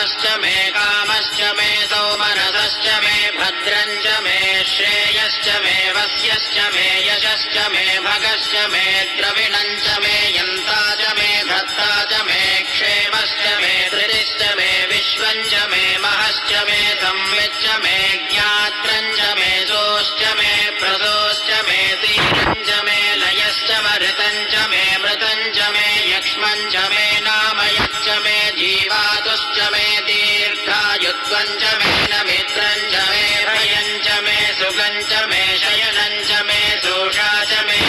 कामश्च मे कामश्च मे सौमनसश्च मे भद्रञ्च मे श्रेयश्च मे वस्यश्च मे यशश्च मे भगश्च मे द्रविणञ्च मे यन्ता च मे भर्ता च मे क्षेमश्च मे धृतिश्च मे विश्वञ्च मे महश्च मे संविच्च मे ज्ञात्रञ्च मे सोश्च मे प्रसोश्च मे तीरञ्च मे लयश्च मरुतञ्च मे मृतञ्च मे यक्ष्मञ्च मे नामयश्च मे जीवातुश्च मे दीर्घायुत्वञ्च मे नमित्रञ्च मे भयञ्च मे सुगञ्च मे शयनञ्च मे सोषा च मे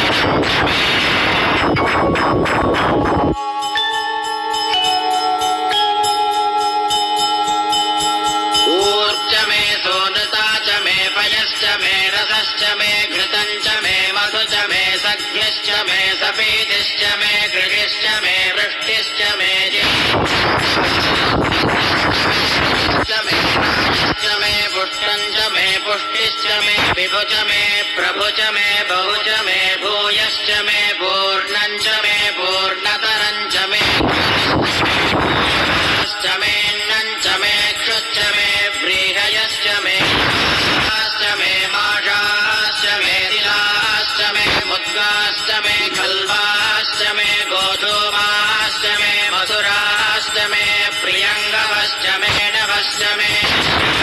ऊर्च मे सोनता च मे पयश्च मे रसश्च मे घृतञ्च मे मधु च मे सख्यश्च मे सफेदिश्च मे कृषिश्च मे वृष्टिश्च मे मे पुष्टञ्च मे पुष्टिश्च मे विभुच मे प्रभुच मे बहुच मे भूयश्च मे पूर्णञ्च मे पूर्णतरञ्च मे मेऽन्नञ्च मे क्षुच्च मे व्रीहयश्च मे मे माषाश्च मे तिलाश्च मे मुद्गाश्च मे खल्वाश्च मे गोधूमाश्च मे मधुराश्च मे प्रियङ्गवश्च मे नभश्च मे